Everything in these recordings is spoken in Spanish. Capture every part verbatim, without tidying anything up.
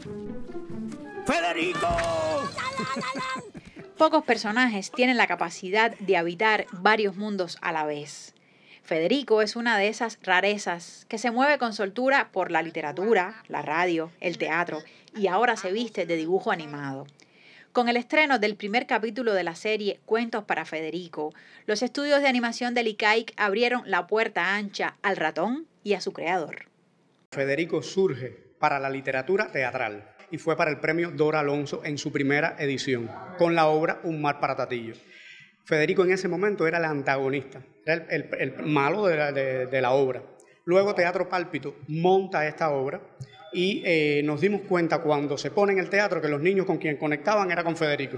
¡Federico! Pocos personajes tienen la capacidad de habitar varios mundos a la vez. Federico es una de esas rarezas que se mueve con soltura por la literatura, la radio, el teatro y ahora se viste de dibujo animado. Con el estreno del primer capítulo de la serie Cuentos para Federico, los estudios de animación del I C A I C abrieron la puerta ancha al ratón y a su creador. Federico surge para la literatura teatral y fue para el premio Dora Alonso en su primera edición, con la obra Un mar para Tatillo. Federico en ese momento era el antagonista, era el, el, el malo de la, de, de la obra. Luego Teatro Pálpito monta esta obra y eh, nos dimos cuenta cuando se pone en el teatro que los niños con quien conectaban era con Federico.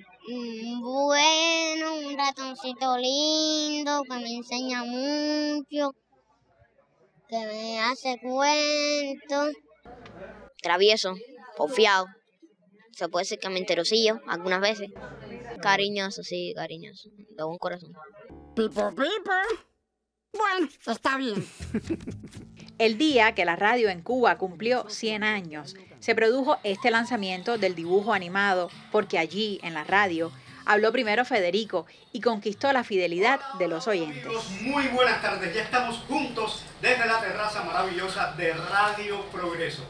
Bueno, un ratoncito lindo que me enseña mucho, que me hace cuentos. Travieso, confiado, se puede decir que mentirosillo algunas veces. Cariñoso, sí, cariñoso, de buen corazón. Pipo, pipo. Bueno, está bien. El día que la radio en Cuba cumplió cien años, se produjo este lanzamiento del dibujo animado, porque allí, en la radio, habló primero Federico y conquistó la fidelidad de los oyentes. Muy buenas tardes, ya estamos juntos desde la terraza maravillosa de Radio Progreso.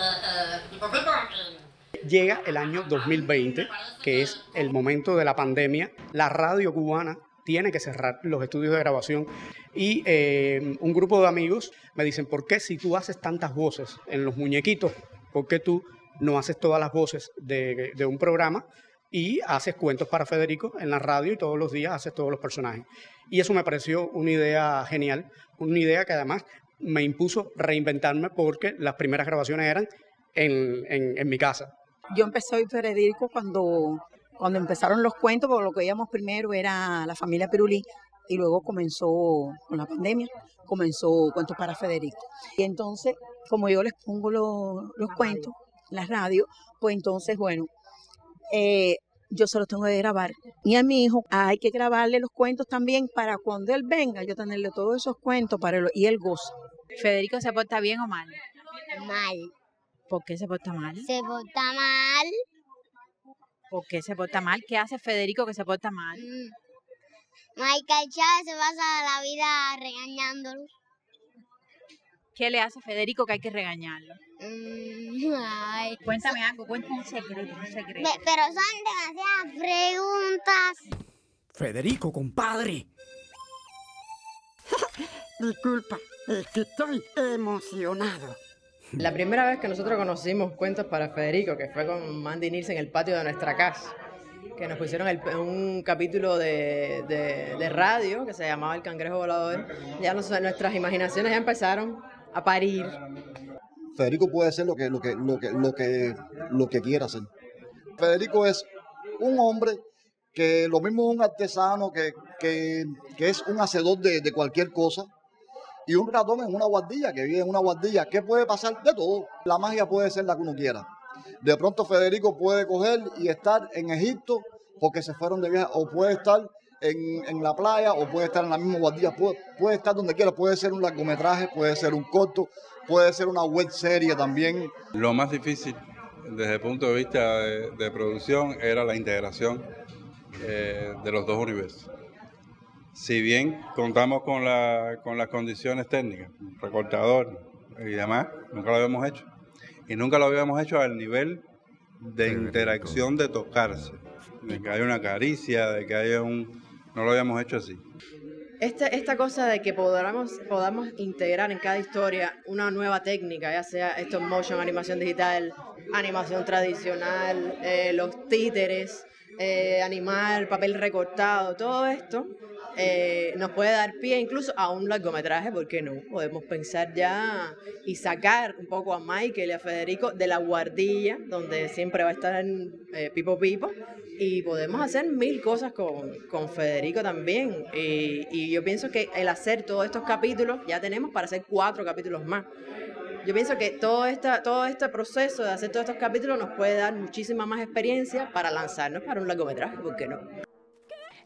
Llega el año dos mil veinte, que es el momento de la pandemia. La radio cubana tiene que cerrar los estudios de grabación y eh, un grupo de amigos me dicen, ¿por qué si tú haces tantas voces en los muñequitos, por qué tú no haces todas las voces de, de un programa y haces cuentos para Federico en la radio y todos los días haces todos los personajes? Y eso me pareció una idea genial, una idea que además me impuso reinventarme porque las primeras grabaciones eran en, en, en mi casa. Yo empecé a oír Federico cuando, cuando empezaron los cuentos, porque lo que veíamos primero era la familia Pirulí, y luego comenzó con la pandemia, comenzó Cuentos para Federico. Y entonces, como yo les pongo los, los cuentos en la radio, pues entonces, bueno, eh, yo se los tengo que grabar. Y a mi hijo hay que grabarle los cuentos también para cuando él venga, yo tenerle todos esos cuentos para él, y él goza. ¿Federico se porta bien o mal? Mal. ¿Por qué se porta mal? Se porta mal. ¿Por qué se porta mal? ¿Qué hace Federico que se porta mal? Mm. Michael Chávez se pasa la vida regañándolo. ¿Qué le hace Federico que hay que regañarlo? Mm, ay. Cuéntame algo, cuéntame un secreto, un secreto. Be- pero son demasiadas preguntas. Federico, compadre. Disculpa, es que estoy emocionado. La primera vez que nosotros conocimos Cuentos para Federico, que fue con Mandy Nilsson en el patio de nuestra casa, que nos pusieron el, un capítulo de, de, de radio que se llamaba El Cangrejo Volador, ya nos, nuestras imaginaciones ya empezaron a parir. Federico puede ser lo que, lo que, lo que, lo que, lo que quiera hacer. Federico es un hombre que lo mismo es un artesano, que, que, que es un hacedor de, de cualquier cosa, y un ratón en una guardilla, que vive en una guardilla. ¿Qué puede pasar? De todo. La magia puede ser la que uno quiera. De pronto Federico puede coger y estar en Egipto porque se fueron de viaje, o puede estar en, en la playa, o puede estar en la misma guardilla, puede, puede estar donde quiera. Puede ser un largometraje, puede ser un corto, puede ser una web serie también. Lo más difícil desde el punto de vista de, de producción era la integración eh, de los dos universos. Si bien contamos con, la, con las condiciones técnicas, recortador y demás, nunca lo habíamos hecho. Y nunca lo habíamos hecho al nivel de interacción, de tocarse, de que haya una caricia, de que haya un... No lo habíamos hecho así. Este, esta cosa de que podamos, podamos integrar en cada historia una nueva técnica, ya sea stop motion, animación digital, animación tradicional, eh, los títeres, eh, animar, papel recortado, todo esto eh, nos puede dar pie incluso a un largometraje, ¿por qué no? Podemos pensar ya y sacar un poco a Michael y a Federico de la guardilla, donde siempre va a estar eh, Pipo Pipo, y podemos hacer mil cosas con, con Federico también. Y, y yo pienso que el hacer todos estos capítulos, ya tenemos para hacer cuatro capítulos más. Yo pienso que todo, esta, todo este proceso de hacer todos estos capítulos nos puede dar muchísima más experiencia para lanzarnos para un largometraje, ¿por qué no?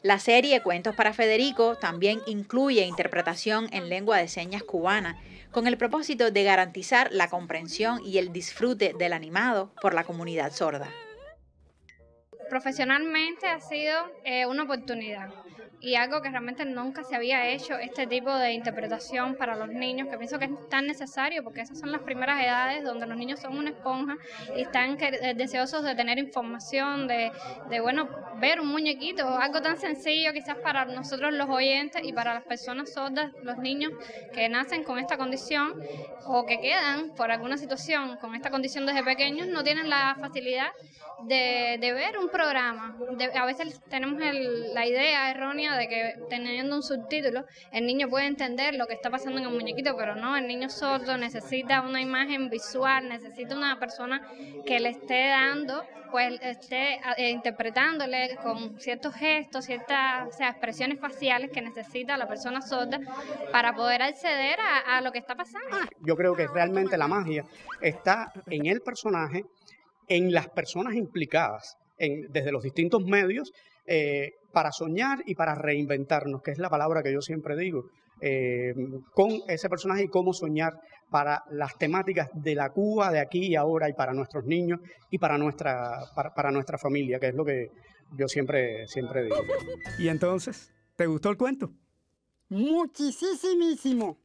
La serie Cuentos para Federico también incluye interpretación en lengua de señas cubana, con el propósito de garantizar la comprensión y el disfrute del animado por la comunidad sorda. Profesionalmente ha sido eh, una oportunidad y algo que realmente nunca se había hecho, este tipo de interpretación para los niños, que pienso que es tan necesario porque esas son las primeras edades donde los niños son una esponja y están que, deseosos de tener información, de, de bueno, ver un muñequito, algo tan sencillo quizás para nosotros los oyentes y para las personas sordas, los niños que nacen con esta condición o que quedan por alguna situación con esta condición desde pequeños, no tienen la facilidad de, de ver un programa. De, a veces tenemos el, la idea errónea de que teniendo un subtítulo el niño puede entender lo que está pasando en el muñequito, pero no, el niño sordo necesita una imagen visual, necesita una persona que le esté dando, pues esté eh, interpretándole con ciertos gestos, ciertas, o sea, expresiones faciales que necesita la persona sorda para poder acceder a, a lo que está pasando. Yo creo que realmente la magia está en el personaje, en las personas implicadas, en, desde los distintos medios, eh, para soñar y para reinventarnos, que es la palabra que yo siempre digo, eh, con ese personaje y cómo soñar para las temáticas de la Cuba de aquí y ahora y para nuestros niños y para nuestra, para, para nuestra familia, que es lo que yo siempre, siempre digo. ¿Y entonces? ¿Te gustó el cuento? Muchísimo.